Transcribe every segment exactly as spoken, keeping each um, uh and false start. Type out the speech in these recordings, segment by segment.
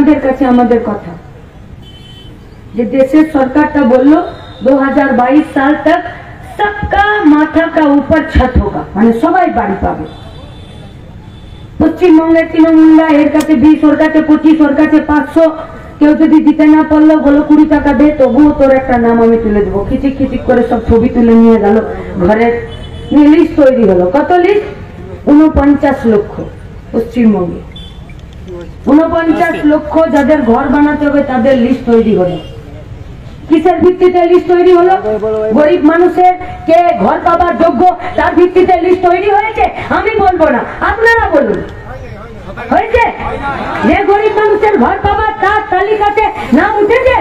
আপনাদের কাছে আমাদের কথা যে দেশের সরকারটা বলল दो हज़ार बाईस साल तक सबका माथा का ऊपर छत होगा, माने सबाई बाड़ी पाবে। পশ্চিমবঙ্গের তৃণমূলরা এর কাছে বিশ, ওর কাছে পঁচিশ, ওর কাছে পাঁচশো, কেউ যদি দিতে না পারলো বলো কুড়ি টাকা দে, তবুও তোর একটা নাম আমি তুলে দেবো। খিচিক খিচিক করে সব ছবি তুলে নিয়ে গেল ঘরের, লিস্ট তৈরি হলো। কত লিস্ট? উনপঞ্চাশ লক্ষ পশ্চিমবঙ্গে উনপঞ্চাশ লক্ষ যাদের ঘর বানাতে হবে তাদের লিস্ট তৈরি হলো। কিসের ভিত্তিতে লিস্ট তৈরি হলো? গরিব মানুষের কে ঘর পাবার যোগ্য তার ভিত্তিতে লিস্ট তৈরি হয়েছে? আমি বলবো না, আপনারা বলুন। হয়েছে? যে গরিব মানুষের ঘর পাবার তার তালিকাতে নাম উঠেছে?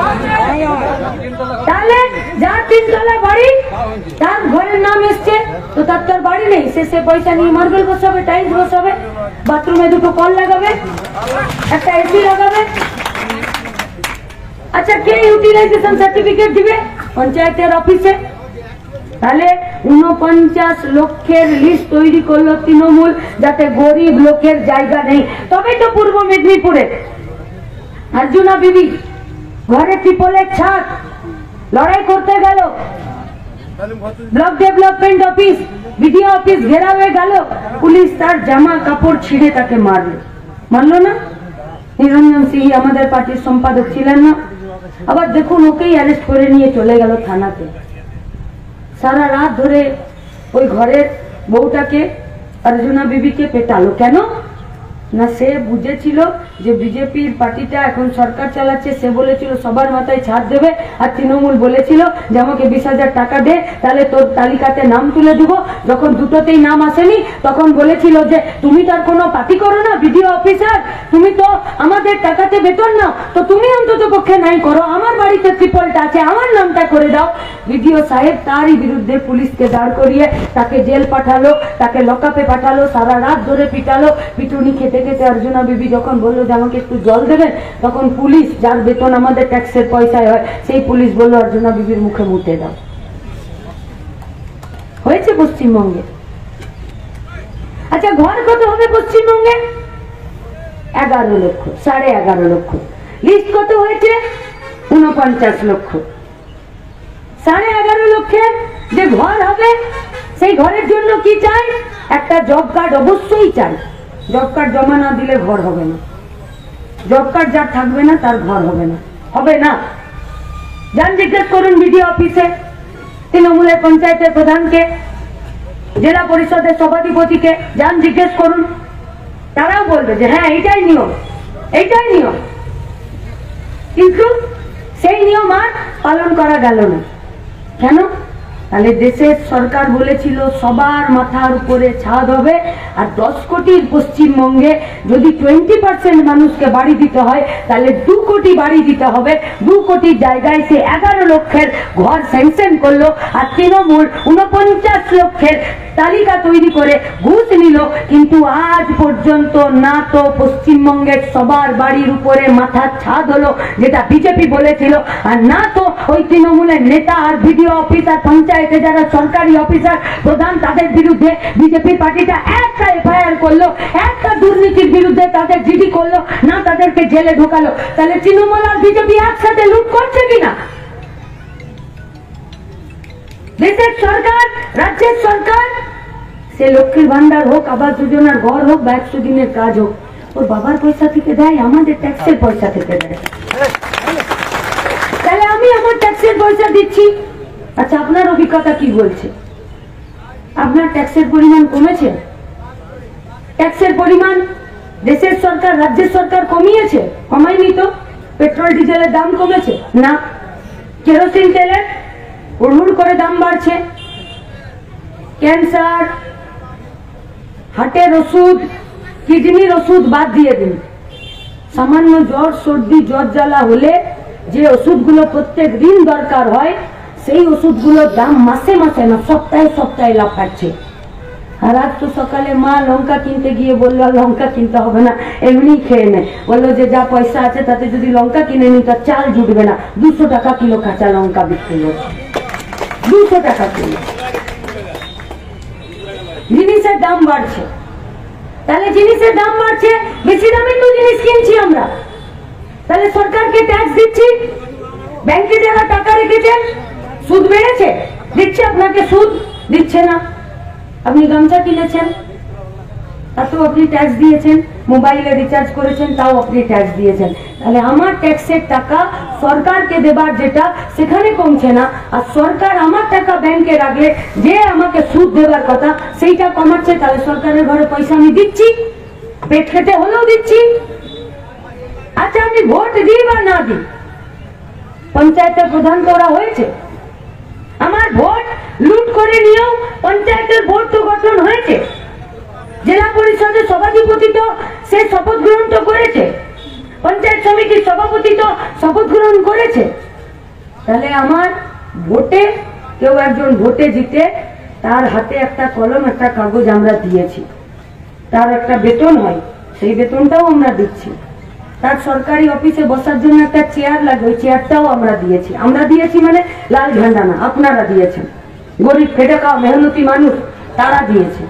তাহলে যার তিনতলা বাড়ি তার ঘরের নাম এসছে, তো তার তার বাড়ি নেই, সে সে পয়সা নিয়ে মার্বেল বসাবে, টাইলস বসাবে, বাথরুমে দুটো কল লাগাবে, একটা এসি লাগাবে। আচ্ছা, কে ইউটিলাইজেশন সার্টিফিকেট দিবে? পঞ্চায়েতের অফিসে। তাহলে উনপঞ্চাশ লক্ষের লিস্ট তৈরি করলো তৃণমূল, যাতে গরিব লোকের জায়গা নেই। তবে তো পূর্ব মেদিনীপুরে अर्जुना বিবি ঘরে ত্রিপলের ছাদ লড়াই করতে গেল, block development office, BDO office ঘেরা হয়ে গেল, পুলিশ তার জামা কাপড় ছিঁড়ে তাকে মারলো। মারলো না? নিরঞ্জন সিং আমাদের পার্টির সম্পাদক ছিলেন না? আবার দেখুন, ওকেই অ্যারেস্ট করে নিয়ে চলে গেল থানাতে। সারা রাত ধরে ওই ঘরের বউটাকে, अर्जुना বিবিকে পেটালো। কেন না? সে বুঝেছিল যে বিজেপির পার্টিটা এখন সরকার চালাচ্ছে, সে বলেছিল সবার মাথায় ছাদ দেবে, আর তৃণমূল বলেছিল যে আমাকে বিশ হাজার টাকা দে, তাহলে তোর তালিকাতে নাম তুলে দেবো। যখন দুটোতেই নাম আসেনি তখন বলেছিল যে তুমি তার কোনো পার্টি করো না, বিডিও অফিসার, তুমি তো আমাদের টাকাতে বেতন নাও, তো তুমি অন্তত পক্ষে নাই করো, আমার বাড়িতে ত্রিপলটা আছে, আমার নামটা করে দাও। বিডিও সাহেব তারই বিরুদ্ধে পুলিশকে দাঁড় করিয়ে তাকে জেল পাঠালো, তাকে লকআপে পাঠালো, সারা রাত ধরে পিটালো। পিটুনি খেতে খেতে अर्जुना বিবি যখন বললো যে আমাকে একটু জল দেবেন, তখন পুলিশ, যার বেতন আমাদের ট্যাক্সের পয়সায় হয়, সেই পুলিশ বললো अर्जुना বিবির মুখে মুতে দাও। হয়েছে পশ্চিমবঙ্গে। আচ্ছা, ঘর কত হবে পশ্চিমবঙ্গে? এগারো লক্ষ, সাড়ে এগারো লক্ষ। লিস্ট কত হয়েছে? উনপঞ্চাশ লক্ষ। সাড়ে এগারো লক্ষের যে ঘর হবে, সেই ঘরের জন্য কি চাই? একটা জব কার্ড অবশ্যই চাই। জব কার্ড জমা না দিলে ঘর হবে না। জব কার্ড যার থাকবে না তার ঘর হবে না, হবে না। যান জিজ্ঞেস করুন বিডিও অফিসে, তৃণমূলের পঞ্চায়েতের প্রধানকে, জেলা পরিষদের সভাধিপতিকে, যান জিজ্ঞেস করুন, তারাও বলবে যে হ্যাঁ এইটাই নিয়ম, এইটাই নিয়ম। কিন্তু সেই নিয়ম আর পালন করা গেল না। কেন? তাহলে দেশের সরকার বলেছিল সবার মাথার উপরে ছাদ হবে, আর দশ কোটির পশ্চিমবঙ্গে যদি টোয়েন্টি পার্সেন্ট মানুষকে বাড়ি দিতে হয়, তাহলে দু কোটি বাড়ি দিতে হবে। দু কোটি জায়গায় সে এগারো লক্ষের ঘর স্যাংশন করলো, আর তৃণমূল উনপঞ্চাশ লক্ষের তালিকা তৈরি করে ঘুষ নিল। কিন্তু আজ পর্যন্ত না তো পশ্চিমবঙ্গের সবার বাড়ির উপরে মাথার ছাদ হলো, যেটা বিজেপি বলেছিল, আর না তো ওই তৃণমূলের নেতা আর ভিডিও অফিসার, পঞ্চায়েতে যারা সরকারি অফিসার প্রধান, তাদের বিরুদ্ধে বিজেপি পার্টিটা একটা এফআইআর করলো, একটা দুর্নীতির বিরুদ্ধে তাদের জিডি করলো না, তাদেরকে জেলে ঢোকালো। তাহলে তৃণমূল আর বিজেপি একসাথে লুট করছে কিনা? দেশের সরকার, রাজ্যের সরকার, সে লক্ষ্মীর ভান্ডার হোক, আবাস যোজনার ঘর হোক, বা একশো দিনের কাজ হোক, ওর বাবার পয়সা থেকে দেয়, আমাদের ট্যাক্সের পয়সা থেকে দেয়। তাহলে আমি আমার ট্যাক্সের পয়সা দিচ্ছি। আচ্ছা, আপনার অভিজ্ঞতা কি বলছে? আপনার ট্যাক্সের পরিমাণ কমেছে? ট্যাক্সের পরিমাণ দেশের সরকার, রাজ্যের সরকার কমিয়েছে? কমায়নি তো। পেট্রোল ডিজেলের দাম কমেছে না। কেরোসিন তেলের হুড় করে দাম বাড়ছে। ক্যান্সার, হার্টের ওষুধ, কিডনির ওষুধ বাদ দিয়ে দিন। সামান্য জ্বর, সর্দি, জ্বর জ্বালা হলে যে ওষুধগুলো প্রত্যেক দিন দরকার হয়, সেই ওষুধগুলোর দাম মাসে মাসে না, সপ্তাহে সপ্তাহে লাফাচ্ছে। আর আজ তো সকালে মা লঙ্কা কিনতে গিয়ে বললো লঙ্কা কিনতে হবে না, এমনি খেয়ে নে। বললো যে যা পয়সা আছে তাতে যদি লঙ্কা কিনে নি তার চাল জুটবে না। দুশো টাকা কিলো কাঁচা লঙ্কা বিক্রি হচ্ছে, দুশো টাকা কিলো। জিনিসের দাম বাড়ছে। তাহলে জিনিসের দাম বাড়ছে, বেশি দামে তো জিনিস কিনছি আমরা। তাহলে সরকারকে ট্যাক্স দিচ্ছি, ব্যাংকে যারা টাকা রেখেছেন সুদ বেড়েছে, দিচ্ছে আপনাকে সুদ দিচ্ছে না। আপনি গামছা কিনেছেন তাতেও আপনি ট্যাক্স দিয়েছেন, মোবাইলে রিচার্জ করেছেন তাও আপনি ট্যাক্স দিয়েছেন। তাহলে আমার ট্যাক্সের টাকা সরকারকে দেবার যেটা সেখানে কমছে না, আর সরকার আমার টাকা ব্যাংকে রাখলে যে আমাকে সুদ দেবার কথা সেইটা কমাচ্ছে। তাহলে সরকারের ঘরে পয়সা আমি দিচ্ছি, পেট খেতে হলেও দিচ্ছি। আচ্ছা আমি ভোট দিই বা না দিই, পঞ্চায়েতের প্রধান তো ওরা হয়েছে, আমার ভোট লুট করে নিয়েও পঞ্চায়েতের ভোট তো গঠন হয়েছে, জেলা পরিষদের সভাধিপতি তো সে শপথ গ্রহণ তো করেছে, পঞ্চায়েত সমিতির সভাপতি তো শপথ গ্রহণ করেছে। তাহলে আমার ভোটে কেউ একজন ভোটে জিতে তার হাতে একটা কলম একটা কাগজ আমরা দিয়েছি, তার একটা বেতন হয়, সেই বেতনটাও আমরা দিচ্ছি, তার সরকারি অফিসে বসার জন্য একটা চেয়ার লাগে, ওই চেয়ারটাও আমরা দিয়েছি। আমরা দিয়েছি মানে লাল ঝান্ডা না, আপনারা দিয়েছেন, গরিব খেটে খাওয়া মেহনতি মানুষ তারা দিয়েছে।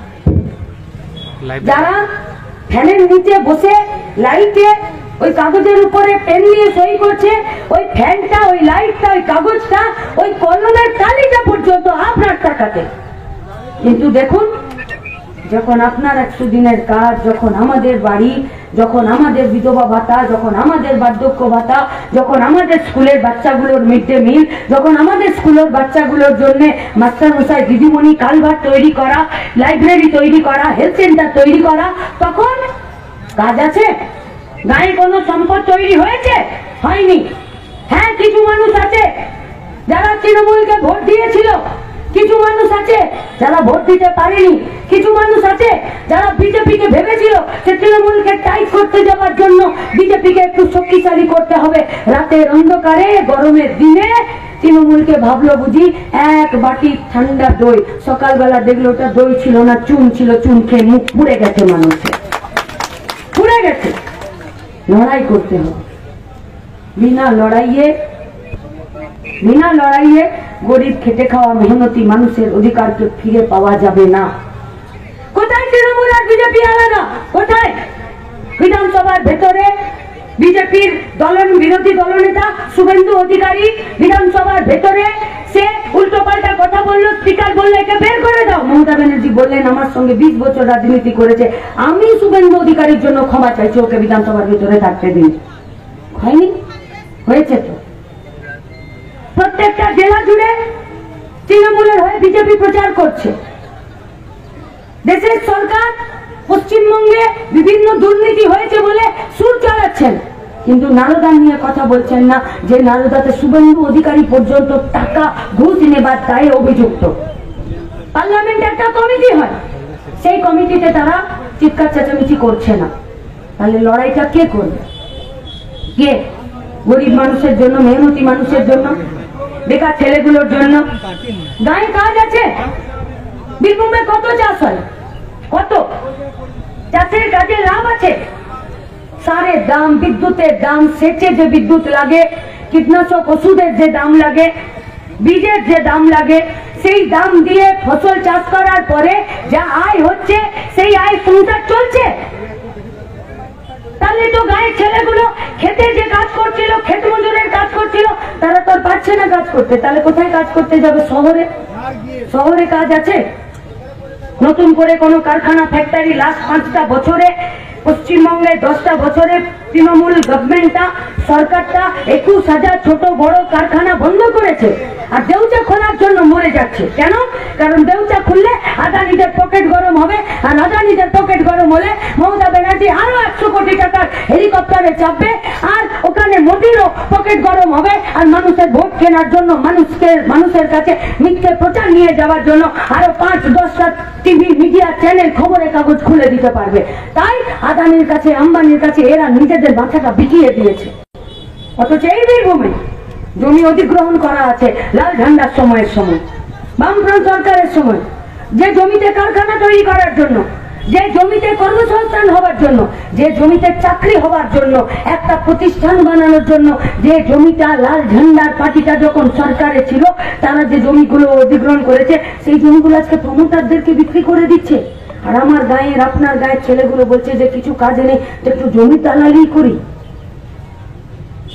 যারা ফ্যানের নিচে বসে লাইটে ওই কাগজের উপরে পেন নিয়ে সই করছে, ওই ফ্যানটা ওই লাইটটা ওই কাগজটা ওই কলমের তালিকা পর্যন্ত আপনার টাকাতে। কিন্তু দেখুন যখন আপনার একশো দিনের কাজ, যখন আমাদের বাড়ি, যখন আমাদের বিধবা ভাতা, যখন আমাদের বার্ধক্য ভাতা, যখন আমাদের স্কুলের বাচ্চাগুলোর মিড ডে মিল, যখন আমাদের স্কুলের বাচ্চাগুলোর জন্য মাস্টার মশাই দিদিমণি কালভার্ট তৈরি করা, লাইব্রেরি তৈরি করা, হেলথ সেন্টার তৈরি করা, তখন কাজ আছে। গায়ে কোনো সম্পদ তৈরি হয়েছে? হয়নি। হ্যাঁ কিছু মানুষ আছে যারা তৃণমূলকে ভোট দিয়েছিল, কিছু মানুষ আছে যারা ভোট দিতে পারেনি, কিছু মানুষ আছে যারা বিজেপিকে ভেবেছিল যে তৃণমূলকে টাইট করতে যাওয়ার জন্য বিজেপিকে একটু শক্তিশালী করতে হবে। রাতের অন্ধকারে গরমের দিনে তৃণমূলকে ভাবলো বুঝি এক বাটি ঠান্ডা দই, সকালবেলা দেখলো ওটা দই ছিল না, চুন ছিল, চুন খেয়ে মুখ পুড়ে গেছে, মানুষের পুড়ে গেছে। লড়াই করতে হবে, বিনা লড়াইয়ে বিনা লড়াইয়ে গরিব খেটে খাওয়া মেহনতি মানুষের অধিকারকে ফিরে পাওয়া যাবে না। কোথায় তৃণমূল আর বিজেপি আলাদা? কোথায়? বিধানসভার ভেতরে বিজেপির দলন বিরোধী দলনেতা শুভেন্দু অধিকারী বিধানসভার ভেতরে সে উল্টো পাল্টা কথা বললো, স্পিকার বললো একে বের করে দাও। মমতা ব্যানার্জি বললেন আমার সঙ্গে বিশ বছর রাজনীতি করেছে, আমি শুভেন্দু অধিকারীর জন্য ক্ষমা চাইছি, ওকে বিধানসভার ভেতরে থাকতে দিন। হয়নি? হয়েছে তো। প্রত্যেকটা জেলা জুড়ে তৃণমূলের হয়ে বিজেপি প্রচার করছে। দেশের সরকার পশ্চিমবঙ্গে বিভিন্ন দুর্নীতি হয়েছে বলে সুর চালাচ্ছেন, কিন্তু নারদা নিয়ে কথা বলছেন না, যে নারদাতে শুভেন্দু অধিকারী পর্যন্ত টাকা ঘুষ নেবার দায়ে অভিযুক্ত। পার্লামেন্টে একটা কমিটি হয়, সেই কমিটিতে তারা চিৎকার চেঁচামেচি করছে না। তাহলে লড়াইটা কে করবে? কে? গরিব মানুষের জন্য, মেহনতি মানুষের জন্য, বেকার ছেলেগুলোর জন্য। গায়ে কাজ আছে। বীরভূমে কত চাষ হয়? কত চাষের কাজে লাভ আছে? সারের দাম, বিদ্যুতের দাম, সেচে যে বিদ্যুৎ লাগে, কীটনাশক ওষুধের যে দাম লাগে, বীজের যে দাম লাগে, সেই দাম দিয়ে ফসল চাষ করার পরে যা আয় হচ্ছে সেই আয় সংসার চলছে। তাহলে তো গায়ের ছেলেগুলো খেতে যে কাজ করছিল, ক্ষেত মজুরের কাজ করছিল, তারা তো আর পাচ্ছে না কাজ করতে। তাহলে কোথায় কাজ করতে যাবে? শহরে। শহরে কাজ আছে? নতুন করে কোনো কারখানা ফ্যাক্টরি লাস্ট পাঁচটা বছরে পশ্চিমবঙ্গে, দশটা বছরে তৃণমূল গভর্নমেন্টটা, সরকারটা একুশ হাজার ছোট বড় কারখানা বন্ধ করেছে, আর দেউচা খোলার জন্য মরে যাচ্ছে। কেন? কারণ দেউচা খুললে আদানিদের পকেট গরম হবে, আর আদানিদের পকেট গরম হলে মমতা ব্যানার্জি আরো একশো কোটি টাকার হেলিকপ্টারে চাপবে, আর ওখানে মোদিরও পকেট গরম হবে, আর মানুষের ভোট কেনার জন্য, মানুষকে মানুষের কাছে মিথ্যে প্রচার নিয়ে যাওয়ার জন্য আরো পাঁচ দশটা টিভি মিডিয়া চ্যানেল খবরের কাগজ খুলে দিতে পারবে। তাই আদানির কাছে, আম্বানির কাছে এরা নিজেদের মাথাটা বিকিয়ে দিয়েছে। অথচ এই বীরভূমে জমি অধিগ্রহণ করা আছে লাল ঝান্ডার সময়ের সময়, বামফ্রন্ট সরকারের সময়, যে জমিতে কারখানা তৈরি করার জন্য, যে জমিতে কর্মসংস্থান হবার জন্য, যে জমিতে চাকরি হবার জন্য, একটা প্রতিষ্ঠান বানানোর জন্য, যে জমিটা লাল ঝান্ডার পার্টিটা যখন সরকারে ছিল, তারা যে জমিগুলো অধিগ্রহণ করেছে, সেই জমিগুলো আজকে প্রমোটারদেরকে বিক্রি করে দিচ্ছে। আর আমার গায়ের, আপনার গায়ের ছেলেগুলো বলছে যে কিছু কাজ নেই, একটু জমি দালালি করি।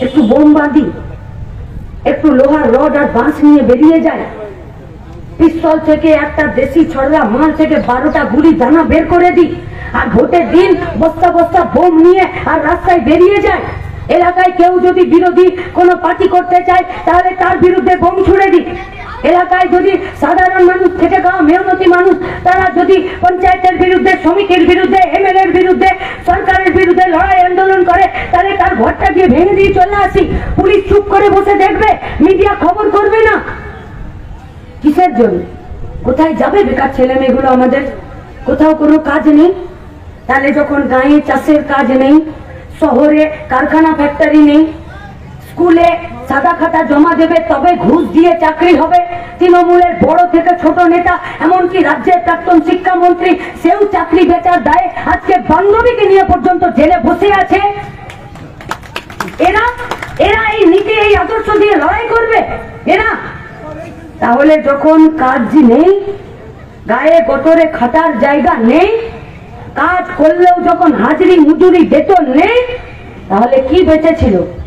একটু বোম বাঁধি, একটু লোহার রড আর বাঁশ নিয়ে বেরিয়ে যায়, পিস্তল থেকে একটা দেশি ছড়া মাল থেকে বারোটা গুলি দানা বের করে দিই, আর ভোটের দিন বস্তা বস্তা বোম নিয়ে আর রাস্তায় বেরিয়ে যায়। এলাকায় কেউ যদি বিরোধী কোনো পার্টি করতে চায় তাহলে তার বিরুদ্ধে বোম ছুড়ে দিই। এলাকায় যদি সাধারণ মানুষ, খেটে খাওয়া মেহনতি মানুষ, তারা যদি পঞ্চায়েতের বিরুদ্ধে, সমিতির বিরুদ্ধে, এমএলএর বিরুদ্ধে, সরকারের বিরুদ্ধে লড়াই আন্দোলন করে, তাহলে তার ঘরটা গিয়ে ভেঙে দিয়ে চলে আসি। পুলিশ চুপ করে বসে দেখবে, মিডিয়া খবর করবে না। কিসের জন্য? কোথায় যাবে বেকার ছেলে মেয়েগুলো আমাদের? কোথাও কোনো কাজ নেই। তাহলে যখন গায়ে চাষের কাজ নেই, শহরে কারখানা ফ্যাক্টরি নেই, স্কুলে সাদা খাতা জমা দেবে তবে ঘুষ দিয়ে চাকরি হবে। তৃণমূলের বড় থেকে ছোট নেতা, এমনকি রাজ্যের প্রাক্তন শিক্ষামন্ত্রী, সেও চাকরি বেচার দায়ে আজকে বান্ধবীকে নিয়ে পর্যন্ত জেলে বসে আছে। এরা এরা এই নীতি, এই আদর্শ দিয়ে লড়াই করবে এরা? তাহলে যখন কাজ নেই, গায়ে গতরে খাটার জায়গা নেই, কাজ করলেও যখন হাজিরি মজুরি বেতন নেই, তাহলে কি বেঁচে ছিল?